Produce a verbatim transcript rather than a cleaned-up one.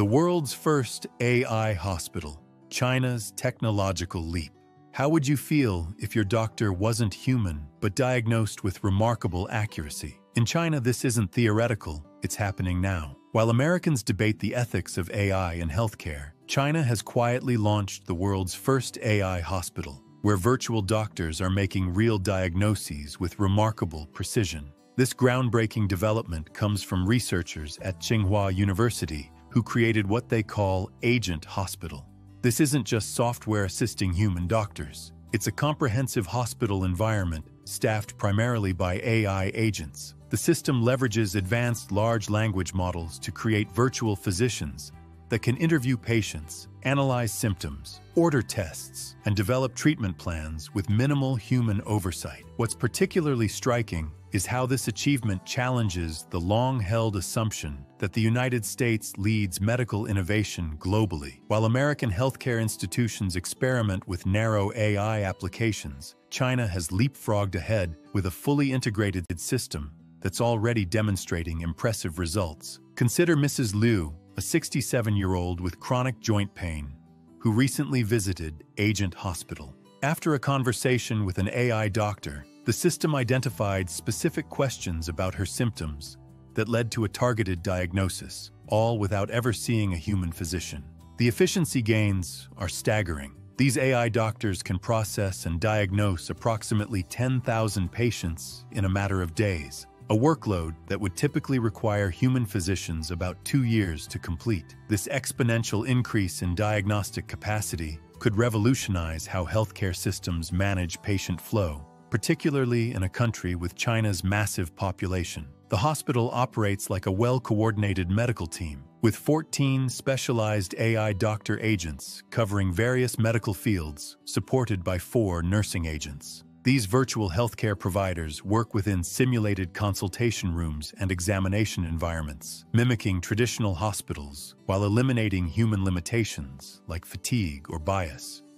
The world's first A I hospital, China's technological leap. How would you feel if your doctor wasn't human but diagnosed with remarkable accuracy? In China, this isn't theoretical, it's happening now. While Americans debate the ethics of A I in healthcare, China has quietly launched the world's first A I hospital, where virtual doctors are making real diagnoses with remarkable precision. This groundbreaking development comes from researchers at Tsinghua University who created what they call Agent Hospital. This isn't just software assisting human doctors. It's a comprehensive hospital environment staffed primarily by A I agents. The system leverages advanced large language models to create virtual physicians that can interview patients, analyze symptoms, order tests, and develop treatment plans with minimal human oversight. What's particularly striking is how this achievement challenges the long-held assumption that the United States leads medical innovation globally. While American healthcare institutions experiment with narrow A I applications, China has leapfrogged ahead with a fully integrated system that's already demonstrating impressive results. Consider Missus Liu, a sixty-seven-year-old with chronic joint pain, who recently visited Agent Hospital. After a conversation with an A I doctor, the system identified specific questions about her symptoms that led to a targeted diagnosis, all without ever seeing a human physician. The efficiency gains are staggering. These A I doctors can process and diagnose approximately ten thousand patients in a matter of days, a workload that would typically require human physicians about two years to complete. This exponential increase in diagnostic capacity could revolutionize how healthcare systems manage patient flow, particularly in a country with China's massive population. The hospital operates like a well-coordinated medical team, with fourteen specialized A I doctor agents covering various medical fields, supported by four nursing agents. These virtual healthcare providers work within simulated consultation rooms and examination environments, mimicking traditional hospitals while eliminating human limitations like fatigue or bias.